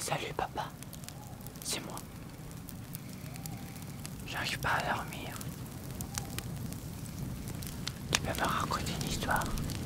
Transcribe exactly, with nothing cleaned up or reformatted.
Salut papa, c'est moi. J'arrive pas à dormir. Tu peux me raconter une histoire?